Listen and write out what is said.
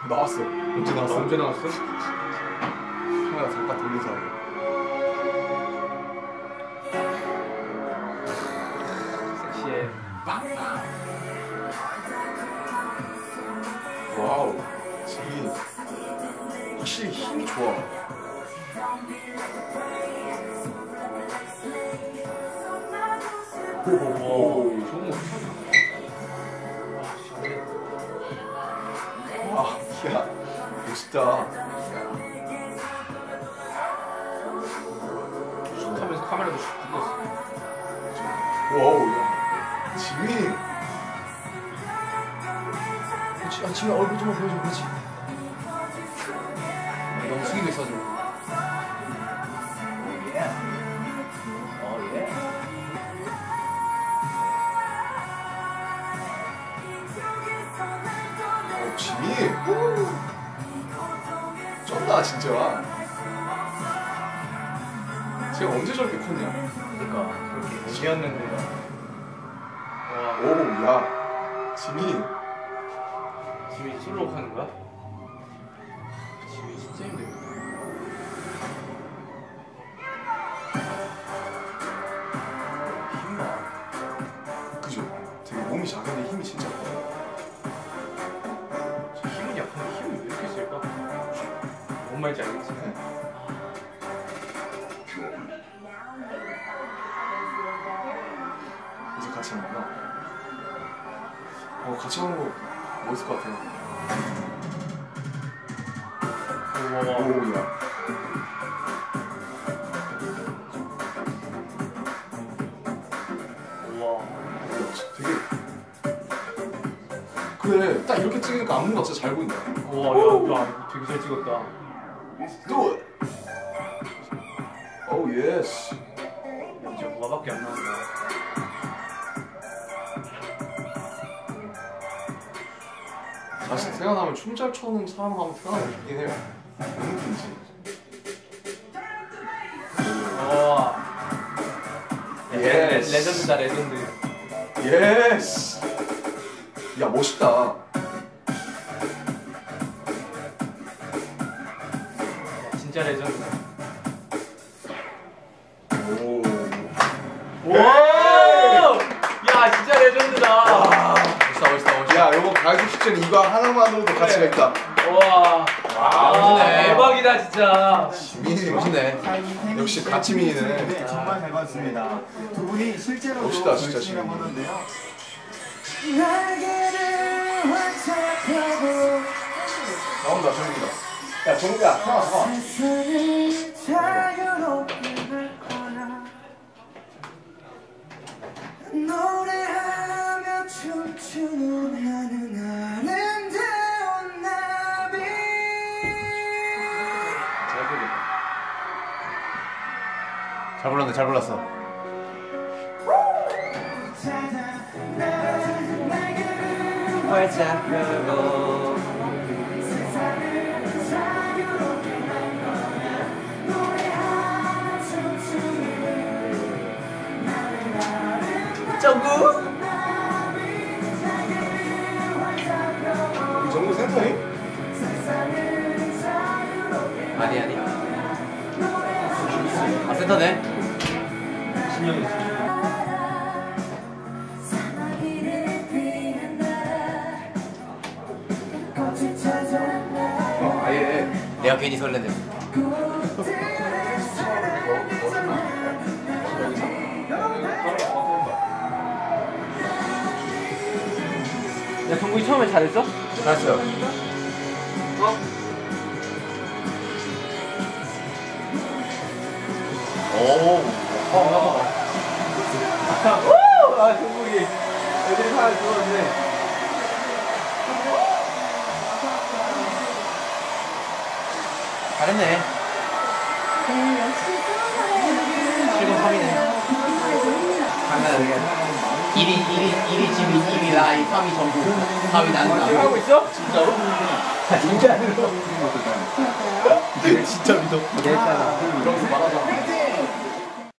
나왔어. 언제 나왔어? 언제 나왔어? 카메라 잠깐 돌린 사이. 섹시해. 와우. 지민. 확실히 힘이 좋아. 오, 좋은 거. 아, 야, 멋있다. 하면서 카메라도 쭉 찍었어. 와우, 야. 지민. 아, 지민 얼굴 좀만 보여줘, 그렇지. 너무 숙이고 있어가지고. 지민. 쩐다, 진짜. 제가 언제 저렇게 컸냐? 그러니까 그렇게 애기였는데. 와, 오, 야. 지민. 지민이 솔로 하는 거야? 지민이 진짜 힘들겠다. 힘나. 그죠? 되게 몸이 작은데 힘이 진짜 커. 힘은 약한데 힘을 왜 이렇게 쓸까? 뭔 말인지 알겠지? 이제 같이 하는구나. 같이 하는 거 멋있을 것 같아요. 우와. 오야. 우와. 되게. 그래, 딱 이렇게 찍으니까 안무가 진짜 잘 보인다. 우와, 야, 되게 잘 찍었다. Do it! Oh yes. 진짜 뭐가밖에 안 나온다. 다시 태어나면 춤 잘 춰는 사람 한번 태어나고 싶긴 해요. 무슨 느낌이지? 우와. 예스. 레전드다, 레전드. 예스. 야, 멋있다. 진짜 레전드다. 오. 오! 야, 진짜 레전드다. 멋있다. 야, 이번 가요톱 축제는 이거 하나만으로도 가치가 있다. 우와. 멋있네. 대박이다, 진짜. 지민이 멋있네. 역시 가치민이네. 네, 정말 잘 봤습니다. 두 분이 실제로도 멋있다, 진짜 열심히 지금. 하는데요. 나온다, 정국이다. 야, 정국이야, 태어나서. 노래하며 춤추는 하는 아름다운 나비. 잘 부르겠다. 잘 불렀네, 잘 불렀어. 활짝 펴고 정국? 정국 센터니? 아니 아 센터네. 신영이 아예. 내가 괜히 설레네. 야, 정국이 처음에 잘했어? 잘했어요. 오. 아, 정국이 애들이 하나 죽었네. 잘했네. 출근 3이네. 장난 아니야. 1위 지민, 2위 라이, 3위 정국, 4위 나는 지금 하고 있어? 진짜로? 진짜 진짜 믿어. 얘잖아. 그러면서 말하자.